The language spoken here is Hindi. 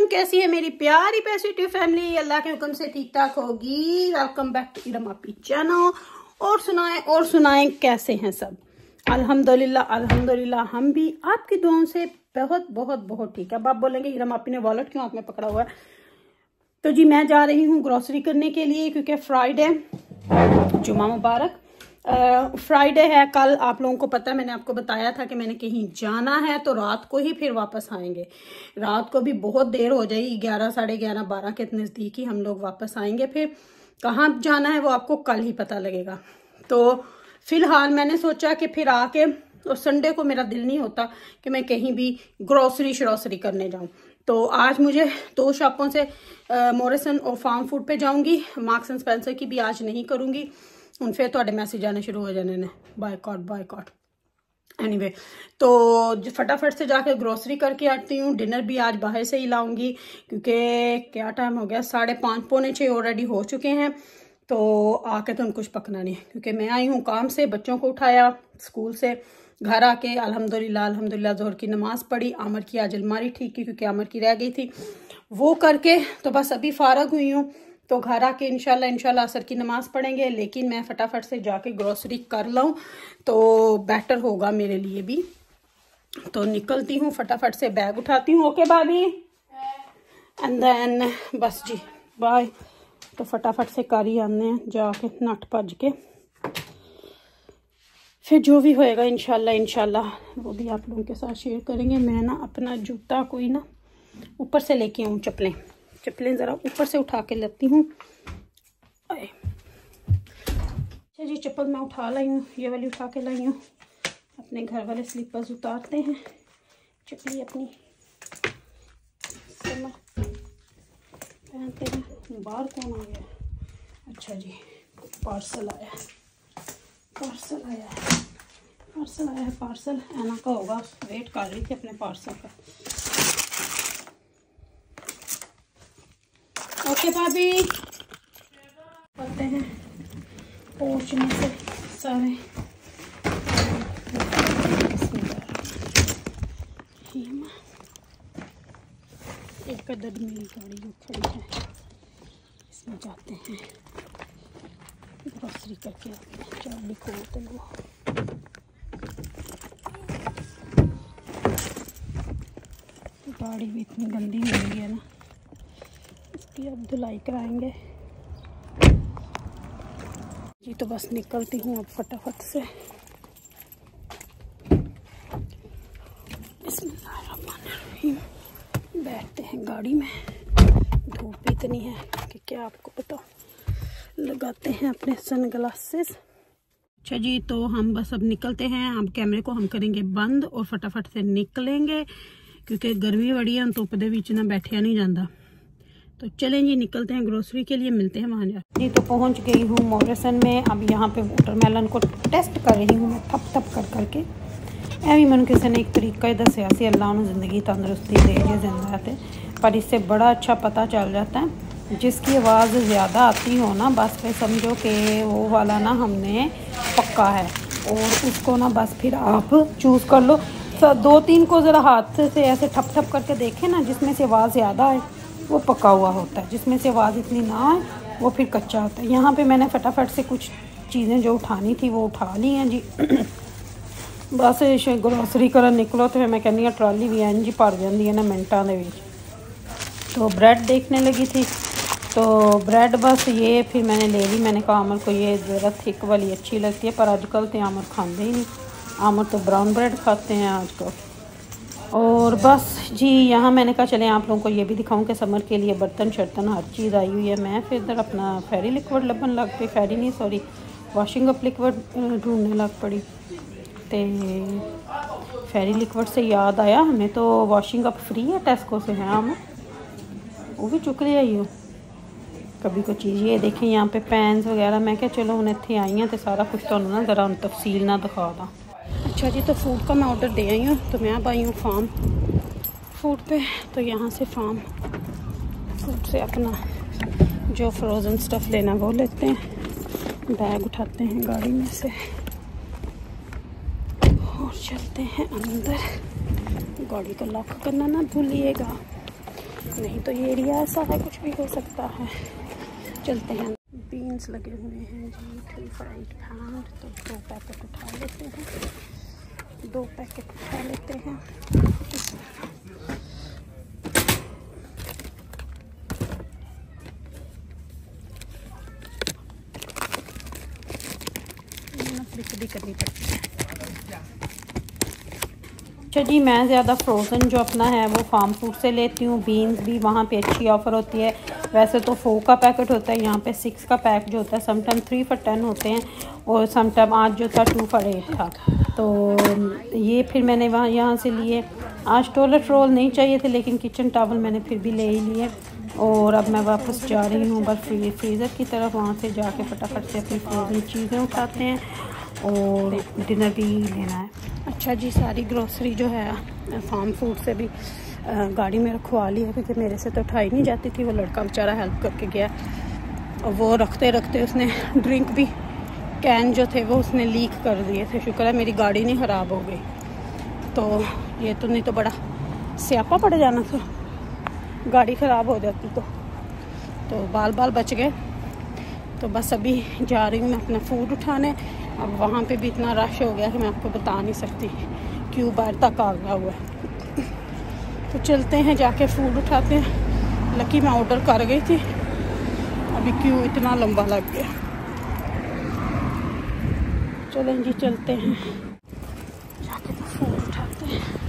हूँ। कैसी है मेरी प्यारी पॉजिटिव फैमिली? अल्लाह के हुक्म से ठीक ठाक होगी। वेलकम बैक टू इरम अपी चैनल। और सुनाएं कैसे हैं सब? अल्हम्दुलिल्लाह अल्हम्दुलिल्लाह, हम भी आपकी दुआओं से बहुत बहुत बहुत ठीक है। अब आप बोलेंगे इरम अपी ने वॉलेट क्यों हाथ में पकड़ा हुआ है? तो जी मैं जा रही हूँ ग्रोसरी करने के लिए, क्योंकि फ्राइडे, जुमा मुबारक, फ्राइडे है। कल आप लोगों को पता है, मैंने आपको बताया था कि मैंने कहीं जाना है, तो रात को ही फिर वापस आएंगे। रात को भी बहुत देर हो जाएगी, 11, साढ़े 11, 12 के नज़दीक ही हम लोग वापस आएंगे। फिर कहाँ जाना है वो आपको कल ही पता लगेगा। तो फिलहाल मैंने सोचा कि फिर आके, और संडे को मेरा दिल नहीं होता कि मैं कहीं भी ग्रोसरी श्रोसरी करने जाऊं। तो आज मुझे 2 शॉपों से, मॉरिसन और फार्म फूड पे जाऊंगी। मार्क्स एंड स्पेंसर की भी आज नहीं करूंगी, उन फिर थोड़े मैसेज आने शुरू हो जाने ने, बायकॉट। एनीवे, तो फटाफट से जाकर ग्रोसरी करके आती हूँ। डिनर भी आज बाहर से ही लाऊंगी, क्योंकि क्या टाइम हो गया, 5:30 पौने 6 ऑलरेडी हो चुके हैं। तो आके तो कुछ पकना नहीं, क्योंकि मैं आई हूँ काम से, बच्चों को उठाया स्कूल से, घर आके अल्हम्दुलिल्लाह जोहर की नमाज पढ़ी। आमर की आज अलमारी ठीक की, क्योंकि आमर की रह गई थी, वो करके तो बस अभी फारग हुई हूँ। तो घर आके इंशाल्लाह असर की नमाज पढ़ेंगे। लेकिन मैं फटाफट से जाके ग्रोसरी कर लूँ तो बेटर होगा मेरे लिए भी। तो निकलती हूँ, फटाफट से बैग उठाती हूँ। ओके भाभी, एंड देन बस जी बाय। तो फटाफट से कर ही आने हैं जाके, नट भज के, फिर जो भी होएगा इंशाल्लाह वो भी आप लोगों के साथ शेयर करेंगे। मैं ना अपना जूता कोई ना ऊपर से लेके आऊँ, चप्पलें ज़रा ऊपर से उठा के लेती हूँ। अच्छा जी, चप्पल मैं उठा लाई हूँ, ये वाली उठा के लाई हूँ। अपने घर वाले स्लीपर्स उतारते हैं, चप्पली अपनी पहनते हैं। बाहर कौन आ गया? अच्छा जी, पार्सल आया है। ऐना का होगा, वेट कर रही थी अपने पार्सल का। ओके भाभी, करते हैं पहुँचने से सारे। एक अदद मेरी गाड़ी जो खड़ी है, इसमें जाते हैं, ग्रोसरी करके आते हैं। चाबी खोलते हैं, गाड़ी भी इतनी गंदी हो गई है ना, इसकी अब धुलाई कराएंगे जी। तो बस निकलती हूँ अब फटाफट से। बिस्मिल्लाहिर्रहमानिर्रहीम। बैठते हैं गाड़ी में, धूप इतनी है कि क्या आपको पता। लगाते हैं अपने सनग्लासेस। अच्छा जी, तो हम बस अब निकलते हैं। अब कैमरे को हम करेंगे बंद और फटाफट से निकलेंगे, क्योंकि गर्मी बड़ी है, धुप दे विच ना बैठा नहीं जाता। तो चलें जी, निकलते हैं ग्रोसरी के लिए, मिलते हैं वहाँ जा जी। तो पहुँच गई हूँ मॉरिसन में। अब यहाँ पे वाटरमेलन को टेस्ट कर रही हूँ मैं, थप कर करके। भी मैंने किसी ने एक तरीका ही दसिया सी, अल्लाह उन्हें ज़िंदगी तंदुरुस्ती दे जे जिंदा है। पर इससे बड़ा अच्छा पता चल जाता है, जिसकी आवाज़ ज़्यादा आती हो ना, बस फिर समझो कि वो वाला ना हमने पक्का है, और उसको ना बस फिर आप चूज़ कर लो। 2-3 को ज़रा हाथ से ऐसे ठप करके देखें ना, जिसमें से आवाज़ ज़्यादा आए वो पका हुआ होता है, जिसमें से आवाज़ इतनी ना आए वो फिर कच्चा होता है। यहाँ पे मैंने फटाफट से कुछ चीज़ें जो उठानी थी वो उठा ली हैं जी। बस ग्रोसरी करन निकलो तो फिर मैं कहनी ट्राली भी इंज भर जाती है ना मिनटा दे विच। तो ब्रेड देखने लगी थी, तो ब्रेड बस ये फिर मैंने ले ली। मैंने कहा आमर को ये ज़रा थिक वाली अच्छी लगती है, पर आजकल तो आमर खाते ही नहीं, आमर तो ब्राउन ब्रेड खाते हैं आजकल। और बस जी यहाँ मैंने कहा चलें आप लोगों को ये भी दिखाऊं कि समर के लिए बर्तन शर्तन हर चीज़ आई हुई है। मैं फिर इधर अपना फेरी लिक्विड लबन लग पई, फेरी नहीं सॉरी वाशिंग अप लिक्विड ढूंढने लग पड़ी। तो फेरी लिक्विड से याद आया, हमें तो वॉशिंग अप फ्री है टेस्को से, है हम वो भी चुक लिया ही हो कभी कोई चीज़। ये देखें यहाँ पे पैंस वगैरह, मैं क्या चलो हूँ इतने आई हैं तो सारा कुछ तो ना ज़रा तफसील ना दिखा दा। अच्छा जी, तो फूड का मैं ऑर्डर दे आई हूँ। तो मैं अब आई हूँ फार्म फूड पे। तो यहाँ से फार्म फूड से अपना जो फ्रोज़न स्टफ़ लेना वो लेते हैं, बैग उठाते हैं गाड़ी में से और चलते हैं अंदर। गाड़ी को लॉक करना ना भूलिएगा। नहीं तो ये एरिया ऐसा है, कुछ भी हो सकता है। चलते हैं। बीन्स लगे हुए हैं जी 3 फ्राइड पैन, तो 2 पैकेट उठा लेते हैं, 2 पैकेट उठा लेते हैं। भी करनी पड़ती है। अच्छा जी, मैं ज़्यादा फ्रोज़न जो अपना है वो फार्म फूड से लेती हूँ। बीन्स भी वहाँ पे अच्छी ऑफ़र होती है। वैसे तो 4 का पैकेट होता है, यहाँ पे 6 का पैक जो होता है, समटाइम 3 for 10 होते हैं, और समटाइम आज जो था 2 for 8 था। तो ये फिर मैंने यहाँ से लिए। आज टॉयलेट रोल नहीं चाहिए थे, लेकिन किचन टॉवल मैंने फिर भी ले ही लिए। और अब मैं वापस जा रही हूँ बस फ्रीज़र की तरफ। वहाँ से जाके फटाफट से अपनी फ्रोज़न चीज़ें उठाते हैं और डिनर भी लेना है। अच्छा जी, सारी ग्रोसरी जो है फार्म फूड से भी गाड़ी में रखवा ली है, क्योंकि मेरे से तो उठाई नहीं जाती थी। वो लड़का बेचारा हेल्प करके गया, और वो रखते रखते उसने ड्रिंक भी कैन जो थे वो उसने लीक कर दिए थे। शुक्र है मेरी गाड़ी नहीं ख़राब हो गई, तो ये तो नहीं तो बड़ा स्यापा पड़ जाना था, गाड़ी ख़राब हो जाती तो बाल बच गए। तो बस अभी जा रही हूँ मैं अपना फूड उठाने। अब वहाँ पे भी इतना रश हो गया कि मैं आपको बता नहीं सकती, क्यों बाहर तक आ गया हुआ है। तो चलते हैं, जाके फूड उठाते हैं। लकी मैं ऑर्डर कर गई थी, अभी क्यों इतना लंबा लग गया। चलें जी, चलते हैं, जाके तो फूड उठाते हैं।